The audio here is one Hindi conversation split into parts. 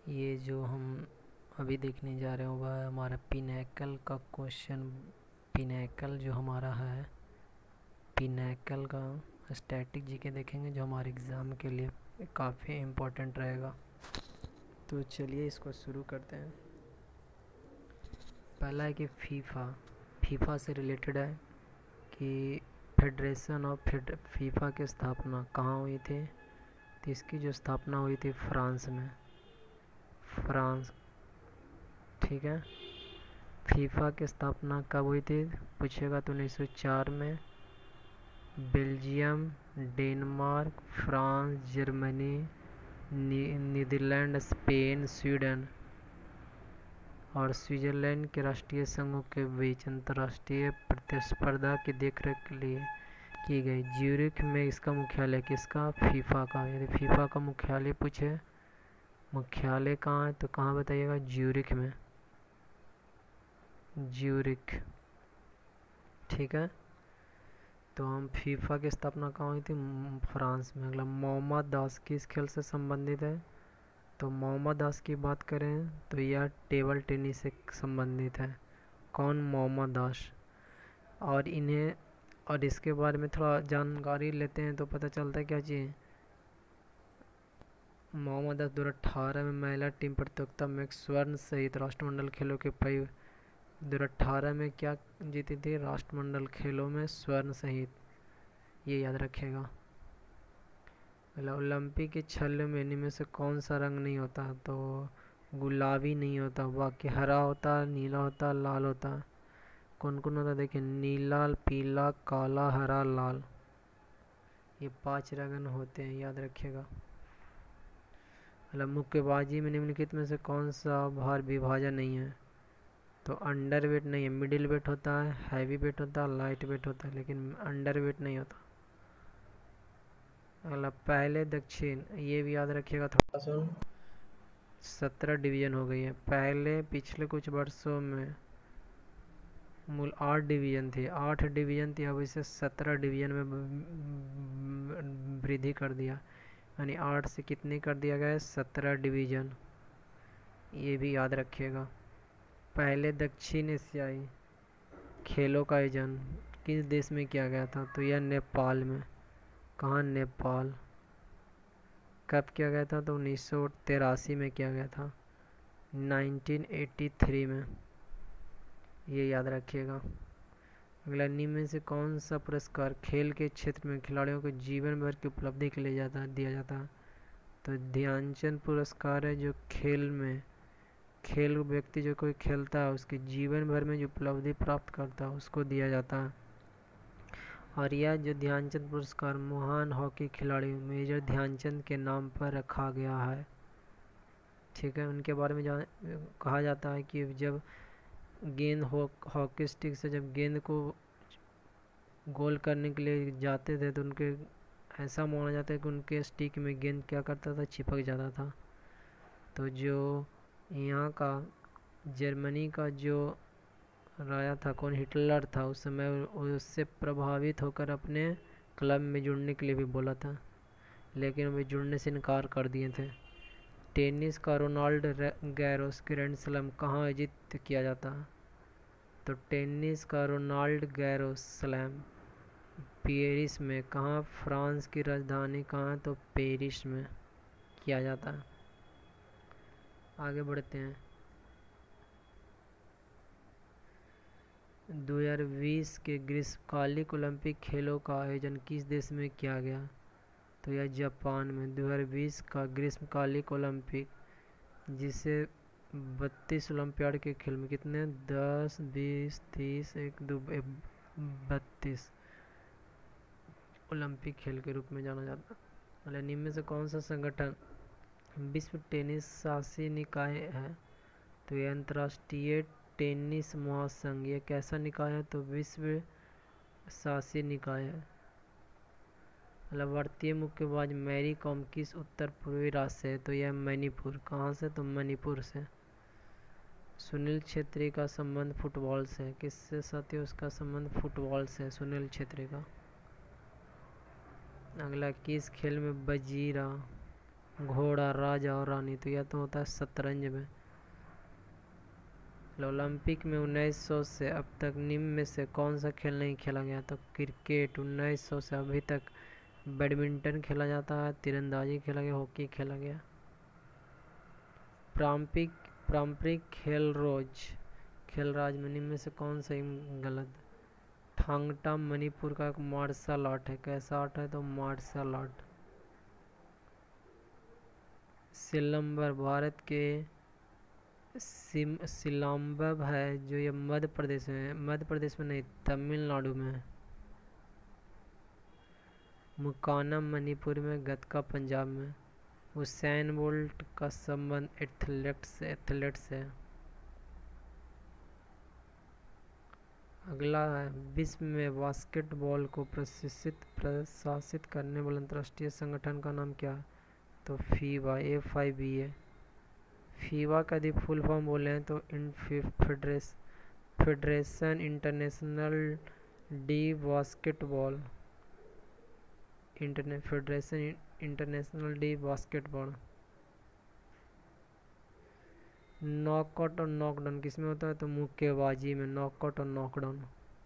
ये जो हम अभी देखने जा रहे हैं वह है हमारा पिनैकल का क्वेश्चन। पिनैकल जो हमारा है, पिनैकल का स्टैटिक जीके देखेंगे जो हमारे एग्ज़ाम के लिए काफ़ी इम्पोर्टेंट रहेगा। तो चलिए इसको शुरू करते हैं। पहला है कि फीफा। फीफा से रिलेटेड है कि फेडरेशन ऑफ फीफा की स्थापना कहाँ हुई थी। तो इसकी जो स्थापना हुई थी फ्रांस में, फ्रांस। ठीक है। फीफा की स्थापना कब हुई थी पूछेगा तो 1904 में। Belgium, Denmark, France, Germany, Netherlands, Spain, Sweden और स्विट्ज़रलैंड के राष्ट्रीय संघों के बीच अंतर्राष्ट्रीय प्रतिस्पर्धा की देखरेख के लिए की गई। ज्यूरिख में इसका मुख्यालय किसका, फीफा का। यदि फीफा का मुख्यालय पूछे, मुख्यालय कहाँ है तो कहाँ बताइएगा, ज्यूरिख में, ज्यूरिख। ठीक है। तो हम फीफा की स्थापना कहाँ हुई थी, फ्रांस में। अगला, मोहम्मद दास किस खेल से संबंधित है। तो मोहम्मद दास की बात करें तो यह टेबल टेनिस से संबंधित है। कौन, मोहम्मद दास। और इसके बारे में थोड़ा जानकारी लेते हैं तो पता चलता है क्या चीज़। मोहम्मद दास 2018 में महिला टीम प्रतियोगिता में एक स्वर्ण सहित राष्ट्रमंडल खेलों के 2018 में क्या जीती थी, राष्ट्रमंडल खेलों में स्वर्ण सहित। ये याद रखेगा। ओलंपिक के छल्ले में इनमें से कौन सा रंग नहीं होता, तो गुलाबी नहीं होता, बाकी हरा होता, नीला होता, लाल होता। कौन कौन होता देखिए, नीला, पीला, काला, हरा, लाल। ये 5 रंग होते हैं, याद रखिएगा। मुक्केबाजी में निम्नलिखित में से कौन सा भार विभाजन नहीं है। तो अंडर वेट नहीं है, मिडिल वेट होता है, हैवी वेट होता है, लाइट वेट होता है, लेकिन अंडर वेट नहीं होता। अगला, पहले दक्षिण, ये भी याद रखिएगा थोड़ा सा। 17 डिवीजन हो गई है पहले। पिछले कुछ वर्षों में मूल 8 डिवीजन थे, 8 डिवीजन थी, अब इसे 17 डिवीजन में वृद्धि कर दिया। यानी 8 से कितने कर दिया गया है, 17 डिवीजन। ये भी याद रखिएगा। पहले दक्षिण एशियाई खेलों का आयोजन किस देश में किया गया था, तो यह नेपाल में। कहाँ, नेपाल। कब किया गया था, तो 1983 में किया गया था, 1983 में। ये याद रखिएगा। अगला, निम्न में से कौन सा पुरस्कार खेल के क्षेत्र में खिलाड़ियों को जीवन भर की उपलब्धि के लिए दिया जाता है। तो ध्यानचंद पुरस्कार है, जो खेल व्यक्ति जो कोई खेलता है उसके जीवन भर में जो उपलब्धि प्राप्त करता है उसको दिया जाता है। और यह जो ध्यानचंद पुरस्कार महान हॉकी खिलाड़ी मेजर ध्यानचंद के नाम पर रखा गया है। ठीक है। उनके बारे में कहा जाता है कि जब गेंद हॉकी स्टिक से जब गेंद को गोल करने के लिए जाते थे तो उनके ऐसा माना जाता है कि उनके स्टिक में गेंद क्या करता था, चिपक जाता था। तो जो यहाँ का जर्मनी का जो राजा था, कौन, हिटलर था, उस समय उससे प्रभावित होकर अपने क्लब में जुड़ने के लिए भी बोला था, लेकिन वे जुड़ने से इनकार कर दिए थे। टेनिस का रोनाल्ड गैरोस ग्रैंड स्लैम कहाँ आयोजित किया जाता है। तो टेनिस का रोनाल्ड गैरोस स्लैम पेरिस में। कहाँ, फ्रांस की राजधानी कहाँ है, तो पेरिस में किया जाता है। आगे बढ़ते हैं। 2020 के ग्रीष्मकालिक ओलंपिक खेलों का आयोजन किस देश में किया गया, तो यह जापान में। 2020 का ग्रीष्मकालिक ओलंपिक, जिसे 32 ओलंपियाड के खेल में कितने, 10, 20, 30, 1, 2, 32 ओलंपिक खेल के रूप में जाना जाता है। निम्न में से कौन सा संगठन विश्व टेनिस शासी निकाय है, तो यह अंतर्राष्ट्रीय टेनिस महासंघ। यह कैसा निकाय है, तो विश्व शासी निकाय है। भारतीय मुक्केबाज मैरी कॉम किस उत्तर पूर्वी राज्य से है, तो यह मणिपुर। कहाँ से, तो मणिपुर से। सुनील छेत्री का संबंध फुटबॉल से, किससे साथ है, उसका संबंध फुटबॉल से, सुनील छेत्री का। अगला, किस खेल में बजीरा घोड़ा, राजा और रानी, तो यह तो होता है शतरंज में। ओलंपिक में 1900 से अब तक निम्न में से कौन सा खेल नहीं खेला गया? तो क्रिकेट 1900 से अभी तक बैडमिंटन खेला जाता है, तीरंदाजी खेला गया, हॉकी खेला गया। पारंपरिक पारंपरिक खेलराज में निम्न में से कौन सा गलत? थांगटा मणिपुर का एक मार्शल आर्ट है। कैसा आर्ट है? तो मार्शल आर्ट। सिलंबर भारत के सिलाम्बम है जो ये मध्य प्रदेश में, मध्य प्रदेश में नहीं, तमिलनाडु में है। मुकाना मणिपुर में, गतका पंजाब में। उसैन बोल्ट का संबंध एथलेट्स है। अगला है, विश्व में बास्केटबॉल को प्रशासित करने वाले अंतर्राष्ट्रीय संगठन का नाम क्या है? तो फीबा, FIBA है। फीबा का यदि फुल फॉर्म बोले हैं तो Federation Internationale de Basketball, Federation Internationale de Basketball. Knockout और नॉकडाउन किस में होता है? तो मुक्केबाजी में, नॉकआउट और नॉकडाउन।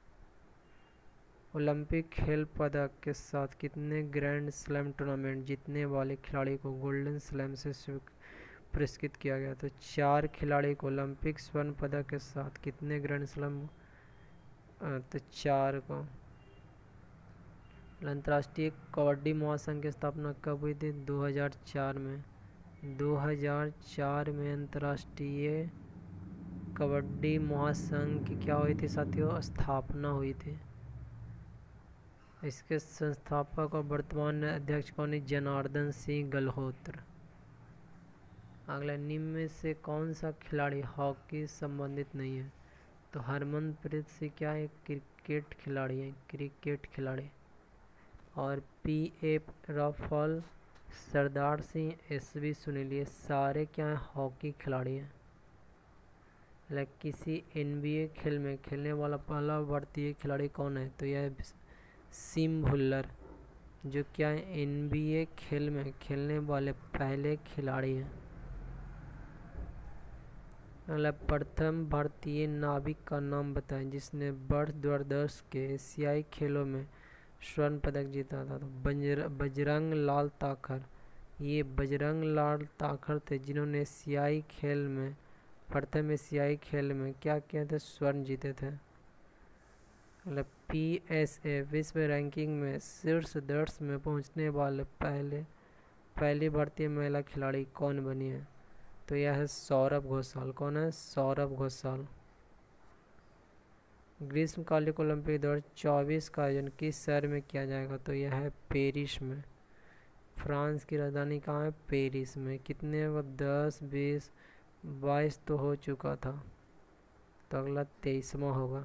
ओलंपिक खेल पदक के साथ कितने ग्रैंड स्लैम टूर्नामेंट जीतने वाले खिलाड़ी को गोल्डन स्लैम से पुरस्कृत किया गया? तो 4 खिलाड़ी को ओलंपिक स्वर्ण पदक के साथ कितने ग्रैंड स्लैम? तो 4 को। अंतर्राष्ट्रीय कबड्डी महासंघ की स्थापना कब हुई थी? 2004 में। 2004 में अंतर्राष्ट्रीय कबड्डी महासंघ की क्या हुई थी साथियों? स्थापना हुई थी। इसके संस्थापक और वर्तमान अध्यक्ष कौन है? जनार्दन सिंह गल्होत्र। अगला, निम्न में से कौन सा खिलाड़ी हॉकी संबंधित नहीं है? तो हरमनप्रीत सिंह क्या है? क्रिकेट खिलाड़ी है, क्रिकेट खिलाड़ी। और PF राफल, सरदार सिंह, SV सुनील, ये सारे क्या हैं? हॉकी खिलाड़ी हैं। किसी NBA खेल में खेलने वाला पहला भारतीय खिलाड़ी कौन है? तो यह सिम भुल्लर, जो क्या है? NBA खेल में खेलने वाले पहले खिलाड़ी हैं। अगला, प्रथम भारतीय नाविक का नाम बताएं जिसने वर्ष 2010 के एशियाई खेलों में स्वर्ण पदक जीता था? तो बजरंग लाल ताखर। ये बजरंग लाल ताखर थे जिन्होंने एशियाई खेल में, प्रथम एशियाई खेल में क्या किए थे? स्वर्ण जीते थे। मतलब PSA विश्व रैंकिंग में शीर्ष 10 में पहुंचने वाले पहली भारतीय महिला खिलाड़ी कौन बनी है? तो यह है सौरभ घोषाल। कौन है? सौरभ घोषाल। ग्रीष्मकालिक ओलंपिक 2024 का आयोजन किस शहर में किया जाएगा? तो यह है पेरिस में। फ्रांस की राजधानी कहाँ है? पेरिस में। कितने? 10, 20, 22 तो हो चुका था, तो अगला 23वां होगा।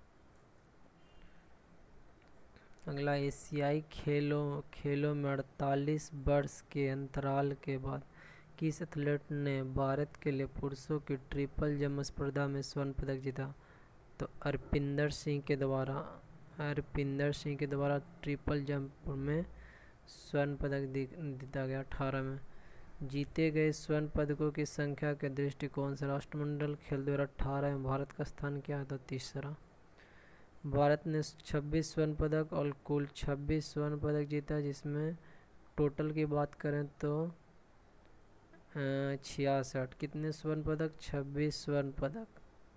अगला, एशियाई खेलों में 48 वर्ष के अंतराल के बाद किस एथलीट ने भारत के लिए पुरुषों की ट्रिपल जंप स्पर्धा में स्वर्ण पदक जीता? तो अरपिंदर सिंह के द्वारा ट्रिपल जंप में स्वर्ण पदक जीता गया 18 में। जीते गए स्वर्ण पदकों की संख्या के दृष्टिकोण से राष्ट्रमंडल खेल 2018 में भारत का स्थान क्या था? तीसरा। भारत ने 26 स्वर्ण पदक और कुल 26 स्वर्ण पदक जीता, जिसमें टोटल की बात करें तो 66। कितने स्वर्ण पदक? 26 स्वर्ण पदक।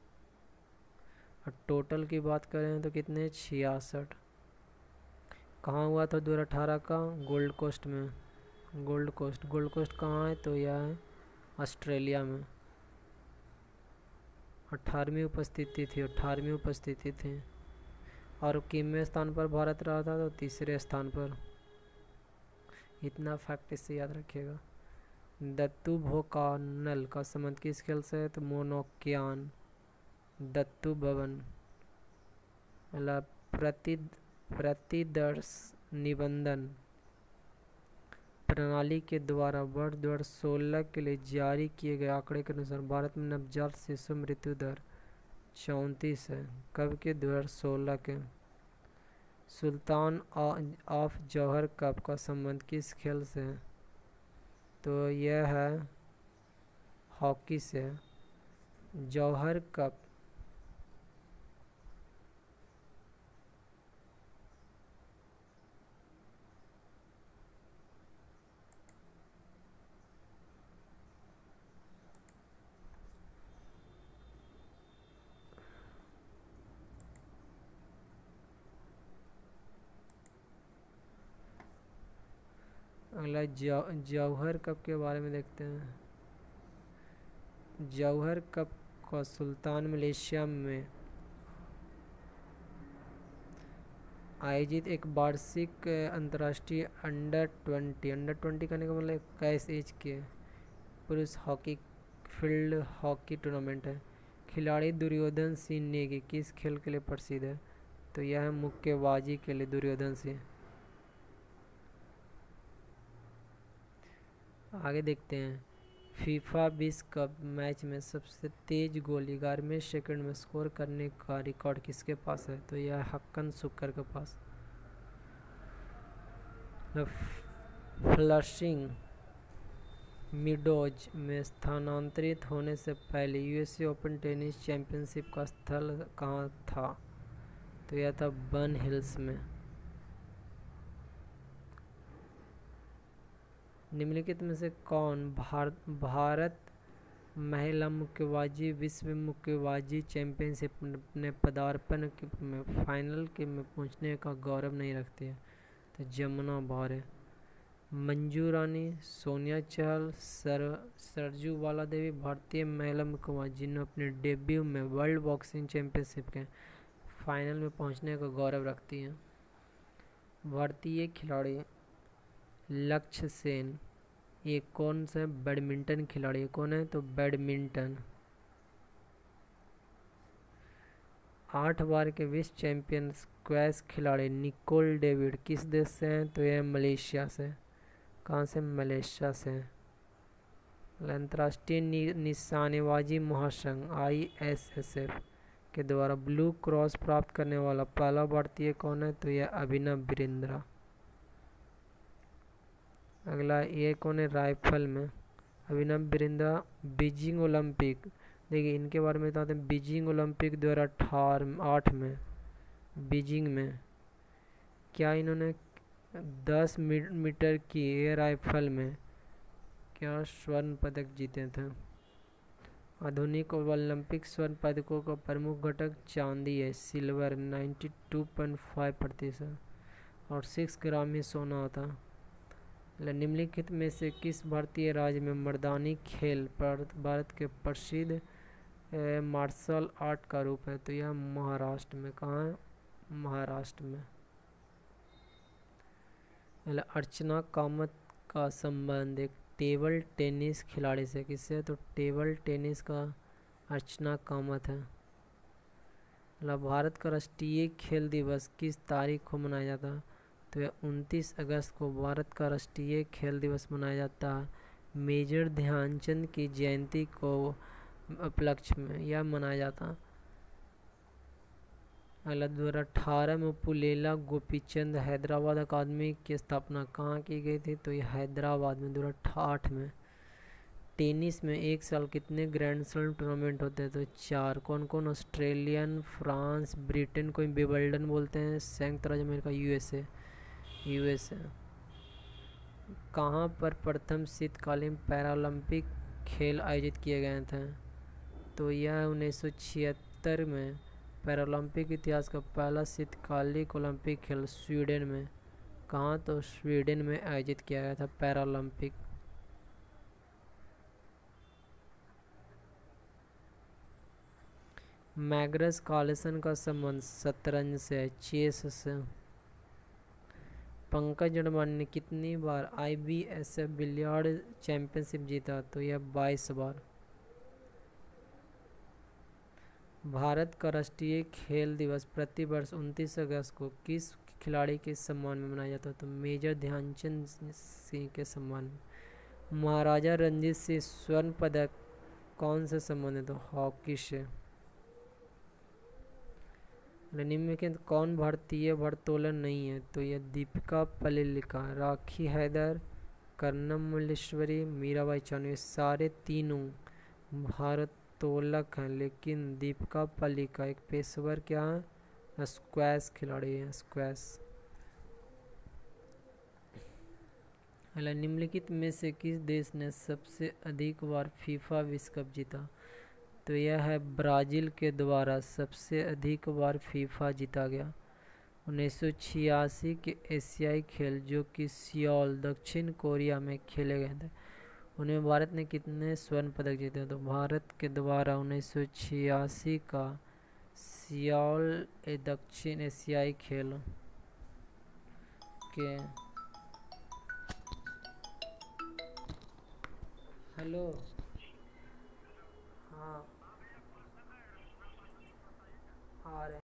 और टोटल की बात करें तो कितने? 66। कहाँ हुआ था 2018 का? गोल्ड कोस्ट में। गोल्ड कोस्ट कहाँ है? तो यह है ऑस्ट्रेलिया में। 18वीं उपस्थिति थी। और कितवें स्थान पर भारत रहा था? तो तीसरे स्थान पर। इतना फैक्ट इससे याद रखिएगा। दत्तू भोकानल का संबंध किस खेल से है? तो मोनोक्यान। दत्तू भवन। प्रतिदर्श निबंधन प्रणाली के द्वारा वर्ष 2016 के लिए जारी किए गए आंकड़े के अनुसार भारत में नवजात शिशु मृत्यु दर 34 है। कब के? 2016 के। सुल्तान ऑफ जौहर कप का संबंध किस खेल से है? तो यह है हॉकी से। जौहर कप अगला जौहर कप के बारे में देखते हैं। जौहर कप को सुल्तान मलेशिया में आयोजित एक वार्षिक अंतर्राष्ट्रीय अंडर 20 करने का मतलब 21 एज के पुरुष हॉकी फील्ड हॉकी टूर्नामेंट है। खिलाड़ी दुर्योधन सिंह नेगी किस खेल के लिए प्रसिद्ध है? तो यह है मुक्केबाजी के लिए दुर्योधन सिंह। आगे देखते हैं। फीफा विश्व कप मैच में सबसे तेज गोल 11वें सेकंड में स्कोर करने का रिकॉर्ड किसके पास है? तो यह हक्कन शुक्र के पास। फ्लशिंग मीडोज में स्थानांतरित होने से पहले यूएसए ओपन टेनिस चैंपियनशिप का स्थल कहाँ था? तो यह था बन हिल्स में। निम्नलिखित में से कौन भारत महिला मुक्केबाजी विश्व मुक्केबाजी चैंपियनशिप में पदार्पण में फाइनल के में पहुंचने का गौरव नहीं रखती है? तो जमुना भारे। मंजू रानी, सोनिया चहल, सरजू बाला देवी भारतीय महिला मुक्केबाज जिन्होंने अपने डेब्यू में वर्ल्ड बॉक्सिंग चैंपियनशिप के फाइनल में पहुंचने का गौरव रखती हैं। भारतीय खिलाड़ी लक्ष्य सेन ये कौन सा बैडमिंटन खिलाड़ी कौन है? तो बैडमिंटन। 8 बार के विश्व चैंपियन स्क्वैश खिलाड़ी निकोल डेविड किस देश से हैं? तो यह मलेशिया से। कहाँ से? मलेशिया से। अंतर्राष्ट्रीय निशानेबाजी महासंघ ISSF के द्वारा ब्लू क्रॉस प्राप्त करने वाला पहला भारतीय कौन है? तो यह अभिनव बिरेंद्रा। अगला ये कौन है? राइफल में अभिनव बिरेंद्रा। बीजिंग ओलंपिक देखिए इनके बारे में बताते हैं। बीजिंग ओलंपिक 2008 में बीजिंग में क्या इन्होंने 10 मीटर की एयर राइफल में क्या स्वर्ण पदक जीते थे? आधुनिक ओलंपिक स्वर्ण पदकों का प्रमुख घटक चांदी है, सिल्वर 92.5% और 6 ग्राम ही सोना होता। निम्नलिखित में से किस भारतीय राज्य में मर्दानी खेल भारत के प्रसिद्ध मार्शल आर्ट का रूप है? तो यह महाराष्ट्र में। कहाँ है? महाराष्ट्र में। अर्चना कामत का संबंध एक टेबल टेनिस खिलाड़ी से किससे? तो टेबल टेनिस का अर्चना कामत है। भारत का राष्ट्रीय खेल दिवस किस तारीख को मनाया जाता है? तो यह 29 अगस्त को भारत का राष्ट्रीय खेल दिवस मनाया जाता है। मेजर ध्यानचंद की जयंती को उपलक्ष्य में यह मनाया जाता है। अगला 2018 में पुलेला गोपीचंद हैदराबाद अकादमी की स्थापना कहाँ की गई थी? तो यह हैदराबाद में 2008 में। टेनिस में एक साल कितने ग्रैंड स्लैम टूर्नामेंट होते हैं? तो 4। कौन कौन? ऑस्ट्रेलियन, फ्रांस, ब्रिटेन को विंबलडन बोलते हैं, संयुक्त राज्य अमेरिका, यूएसए। कहाँ पर प्रथम शीतकालीन पैरालंपिक खेल आयोजित किए गए थे? तो यह 1976 में पैरालंपिक इतिहास का पहला शीतकालिक ओलंपिक खेल स्वीडन में। कहाँ? तो स्वीडन में आयोजित किया गया था पैरालंपिक। मैग्नस कार्लसन का संबंध शतरंज से, चेस से। पंकज अडवाणी ने कितनी बार IBSF बिलियर्ड चैंपियनशिप जीता? तो यह 22 बार। भारत का राष्ट्रीय खेल दिवस प्रतिवर्ष 29 अगस्त को किस खिलाड़ी के सम्मान में मनाया जाता है? तो मेजर ध्यानचंद सिंह के सम्मान में। महाराजा रणजीत सिंह स्वर्ण पदक कौन से संबंधित? तो हॉकी से। निम्नलिखित कौन भारतीय भारोत्तोलन नहीं है? तो यह दीपिका पल्लिकल, राखी हैदर, कर्णम मल्लेश्वरी, मीराबाई चानू, ये सारे तीनों भारोत्तोलक हैं, लेकिन दीपिका पल्लिकल एक पेशेवर क्या है, स्क्वैश खिलाड़ी है, स्क्वैश। अगला, निम्नलिखित में से किस देश ने सबसे अधिक बार फीफा विश्व कप जीता? तो यह है ब्राज़ील के द्वारा सबसे अधिक बार फीफा जीता गया। 1986 के एशियाई खेल जो कि सियोल दक्षिण कोरिया में खेले गए थे, उनमें भारत ने कितने स्वर्ण पदक जीते? तो भारत के द्वारा 1986 का सियोल दक्षिण एशियाई खेल के हेलो, हाँ आ रहे